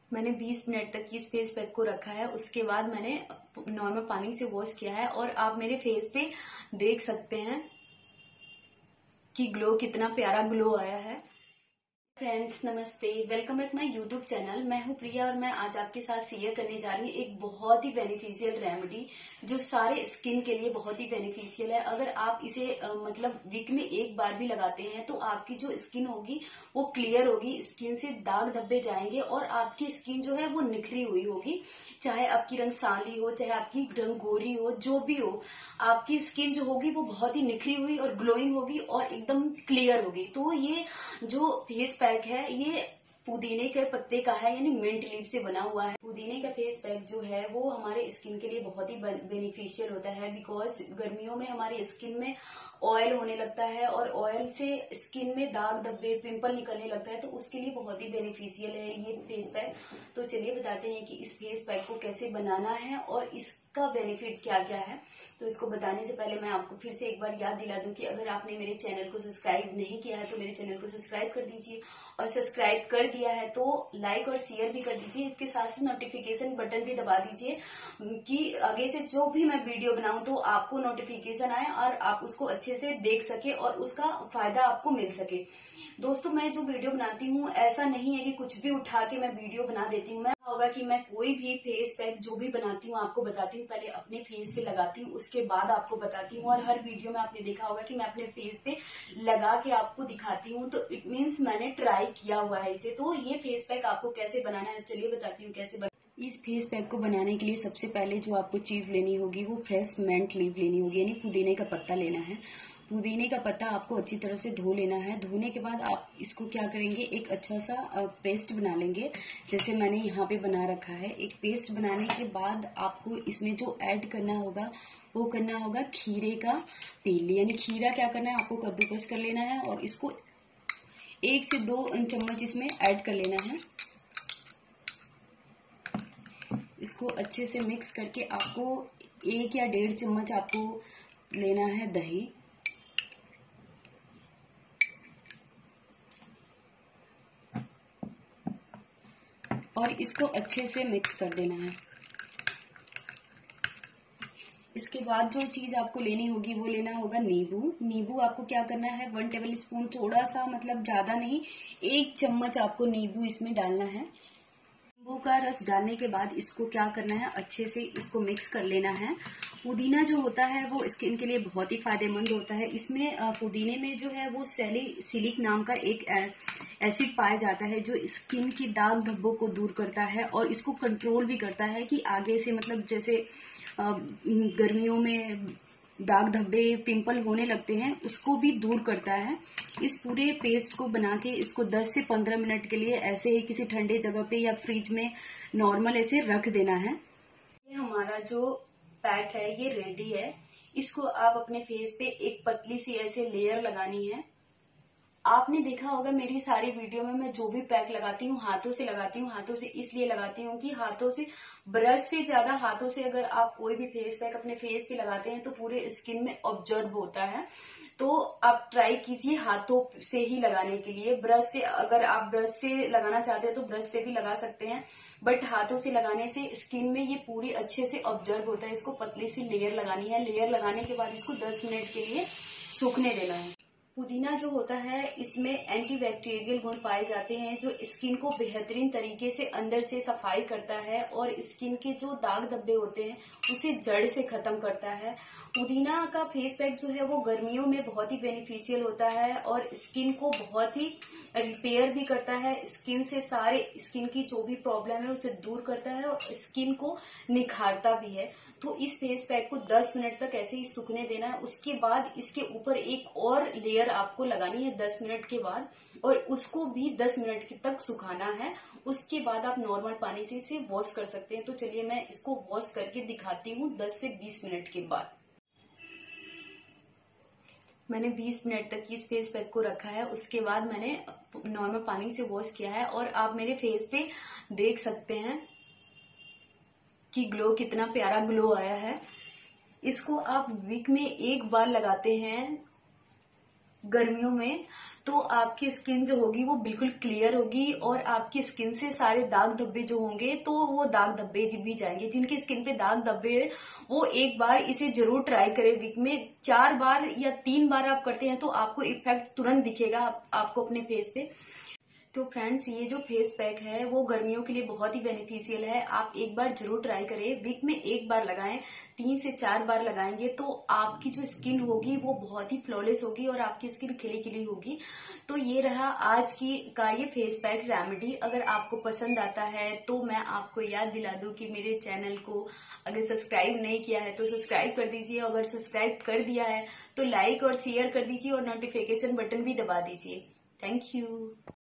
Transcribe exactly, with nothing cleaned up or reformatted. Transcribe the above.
मैंने बीस मिनट तक इस फेस पैक को रखा है। उसके बाद मैंने नॉर्मल पानी से वॉश किया है और आप मेरे फेस पे देख सकते हैं कि ग्लो, कितना प्यारा ग्लो आया है। फ्रेंड्स नमस्ते, welcome back my YouTube channel. मैं हूं प्रिया और मैं आज आपके साथ शेयर करने जा रही हूँ एक बहुत ही बेनिफिशियल रेमेडी जो सारे स्किन के लिए बहुत ही बेनिफिशियल है। अगर आप इसे आ, मतलब वीक में एक बार भी लगाते हैं तो आपकी जो स्किन होगी वो क्लियर होगी, स्किन से दाग धब्बे जाएंगे और आपकी स्किन जो है वो निखरी हुई होगी। चाहे आपकी रंग सांवली हो, चाहे आपकी रंग गोरी हो, जो भी हो, आपकी स्किन जो होगी वो बहुत ही निखरी हुई और ग्लोइंग होगी और एकदम क्लियर होगी। तो ये जो फेस पैक है ये पुदीने के पत्ते का है, यानी मिंट लीफ से बना हुआ है। पुदीने का फेस पैक जो है वो हमारे स्किन के लिए बहुत ही बेनिफिशियल होता है, बिकॉज गर्मियों में हमारे स्किन में ऑयल होने लगता है और ऑयल से स्किन में दाग धब्बे पिंपल निकलने लगता है, तो उसके लिए बहुत ही बेनिफिशियल है ये फेस पैक। तो चलिए बताते हैं कि इस फेस पैक को कैसे बनाना है और इसका बेनिफिट क्या क्या है। तो इसको बताने से पहले मैं आपको फिर से एक बार याद दिला दूं कि अगर आपने मेरे चैनल को सब्सक्राइब नहीं किया है तो मेरे चैनल को सब्सक्राइब कर दीजिए, और सब्सक्राइब कर दिया है तो लाइक और शेयर भी कर दीजिए। इसके साथ साथ नोटिफिकेशन बटन भी दबा दीजिए कि आगे से जो भी मैं वीडियो बनाऊं तो आपको नोटिफिकेशन आए और आप उसको अच्छे से देख सके और उसका फायदा आपको मिल सके। दोस्तों, मैं जो वीडियो बनाती हूँ ऐसा नहीं है कि कुछ भी उठा के मैं वीडियो बना देती हूँ। मैं होगा कि मैं कोई भी फेस पैक जो भी बनाती हूँ आपको बताती हूँ, पहले अपने फेस पे लगाती हूँ उसके बाद आपको बताती हूँ। और हर वीडियो में आपने देखा होगा कि मैं अपने फेस पे लगा के आपको दिखाती हूँ, तो इट मीन्स मैंने ट्राई किया हुआ है इसे। तो ये फेस पैक आपको कैसे बनाना है चलिए बताती हूँ कैसे बना। इस फेस पैक को बनाने के लिए सबसे पहले जो आपको चीज लेनी होगी वो फ्रेश मिंट लीफ लेनी होगी, यानी पुदीने का पत्ता लेना है। पुदीने का पत्ता आपको अच्छी तरह से धो लेना है। धोने के बाद आप इसको क्या करेंगे, एक अच्छा सा पेस्ट बना लेंगे, जैसे मैंने यहाँ पे बना रखा है। एक पेस्ट बनाने के बाद आपको इसमें जो ऐड करना होगा वो करना होगा खीरे का पील, यानी खीरा क्या करना है आपको कद्दूकस कर लेना है और इसको एक से दो चम्मच इसमें ऐड कर लेना है। इसको अच्छे से मिक्स करके आपको एक या डेढ़ चम्मच आपको लेना है दही, और इसको अच्छे से मिक्स कर देना है। इसके बाद जो चीज आपको लेनी होगी वो लेना होगा नींबू। नींबू आपको क्या करना है, वन टेबल स्पून, थोड़ा सा, मतलब ज्यादा नहीं, एक चम्मच आपको नींबू इसमें डालना है। नींबू का रस डालने के बाद इसको क्या करना है, अच्छे से इसको मिक्स कर लेना है। पुदीना जो होता है वो स्किन के लिए बहुत ही फायदेमंद होता है। इसमें पुदीने में जो है वो सैलिसिलिक नाम का एक एसिड पाया जाता है जो स्किन की दाग धब्बों को दूर करता है और इसको कंट्रोल भी करता है कि आगे से, मतलब जैसे गर्मियों में दाग धब्बे पिंपल होने लगते हैं उसको भी दूर करता है। इस पूरे पेस्ट को बना के इसको दस से पंद्रह मिनट के लिए ऐसे ही किसी ठंडे जगह पे या फ्रिज में नॉर्मल ऐसे रख देना है। ये हमारा जो पैक है ये रेडी है। इसको आप अपने फेस पे एक पतली सी ऐसे लेयर लगानी है। आपने देखा होगा मेरी सारी वीडियो में मैं जो भी पैक लगाती हूँ हाथों से लगाती हूँ। हाथों से इसलिए लगाती हूँ कि हाथों से, ब्रश से ज्यादा हाथों से अगर आप कोई भी फेस पैक अपने फेस पे लगाते हैं तो पूरे स्किन में ऑब्जर्व होता है। तो आप ट्राई कीजिए हाथों से ही लगाने के लिए। ब्रश से, अगर आप ब्रश से लगाना चाहते हो तो ब्रश से भी लगा सकते हैं, बट हाथों से लगाने से स्किन में ये पूरी अच्छे से ऑब्जर्व होता है। इसको पतली सी लेयर लगानी है। लेयर लगाने के बाद इसको दस मिनट के लिए सूखने देना है। पुदीना जो होता है इसमें एंटीबैक्टीरियल गुण पाए जाते हैं जो स्किन को बेहतरीन तरीके से अंदर से सफाई करता है और स्किन के जो दाग धब्बे होते हैं उसे जड़ से खत्म करता है। पुदीना का फेस पैक जो है वो गर्मियों में बहुत ही बेनिफिशियल होता है और स्किन को बहुत ही रिपेयर भी करता है। स्किन से सारे स्किन की जो भी प्रॉब्लम है उसे दूर करता है और स्किन को निखारता भी है। तो इस फेस पैक को दस मिनट तक ऐसे ही सूखने देना है। उसके बाद इसके ऊपर एक और लेयर आपको लगानी है दस मिनट के बाद, और उसको भी दस मिनट तक सुखाना है। उसके बाद आप नॉर्मल पानी से इसे वॉश कर सकते हैं। तो चलिए मैं इसको वॉश करके दिखाती हूँ दस से बीस मिनट के बाद। मैंने बीस मिनट तक इस फेस पैक को रखा है। उसके बाद मैंने नॉर्मल पानी से वॉश किया है और आप मेरे फेस पे देख सकते हैं कि ग्लो, कितना प्यारा ग्लो आया है। इसको आप वीक में एक बार लगाते हैं गर्मियों में तो आपकी स्किन जो होगी वो बिल्कुल क्लियर होगी और आपकी स्किन से सारे दाग धब्बे जो होंगे तो वो दाग धब्बे भी जाएंगे। जिनकी स्किन पे दाग धब्बे है वो एक बार इसे जरूर ट्राई करें। वीक में चार बार या तीन बार आप करते हैं तो आपको इफेक्ट तुरंत दिखेगा आपको अपने फेस पे। तो फ्रेंड्स, ये जो फेस पैक है वो गर्मियों के लिए बहुत ही बेनिफिशियल है। आप एक बार जरूर ट्राई करें। वीक में एक बार लगाएं, तीन से चार बार लगाएंगे तो आपकी जो स्किन होगी वो बहुत ही फ्लॉलेस होगी और आपकी स्किन खिली खिली होगी। तो ये रहा आज की का ये फेस पैक रेमेडी। अगर आपको पसंद आता है तो मैं आपको याद दिला दूं कि मेरे चैनल को अगर सब्सक्राइब नहीं किया है तो सब्सक्राइब कर दीजिए। अगर सब्सक्राइब कर दिया है तो लाइक और शेयर कर दीजिए और नोटिफिकेशन बटन भी दबा दीजिए। Thank you.